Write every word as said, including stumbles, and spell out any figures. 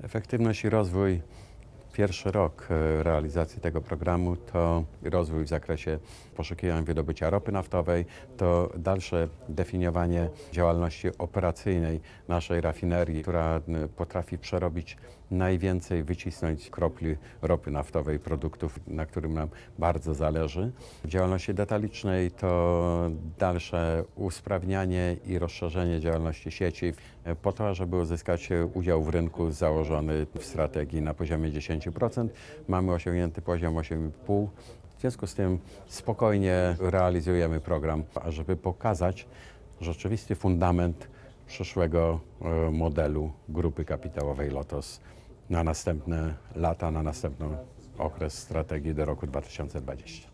Efektywność i rozwój. Pierwszy rok realizacji tego programu to rozwój w zakresie poszukiwań wydobycia ropy naftowej, to dalsze definiowanie działalności operacyjnej naszej rafinerii, która potrafi przerobić najwięcej, wycisnąć kropli ropy naftowej, produktów, na którym nam bardzo zależy. W działalności detalicznej to dalsze usprawnianie i rozszerzenie działalności sieci po to, żeby uzyskać udział w rynku założony w strategii na poziomie dziesięć procent. Mamy osiągnięty poziom osiem i pół procent. W związku z tym spokojnie realizujemy program, ażeby pokazać rzeczywisty fundament przyszłego modelu grupy kapitałowej Lotos na następne lata, na następny okres strategii do roku dwa tysiące dwudziestego.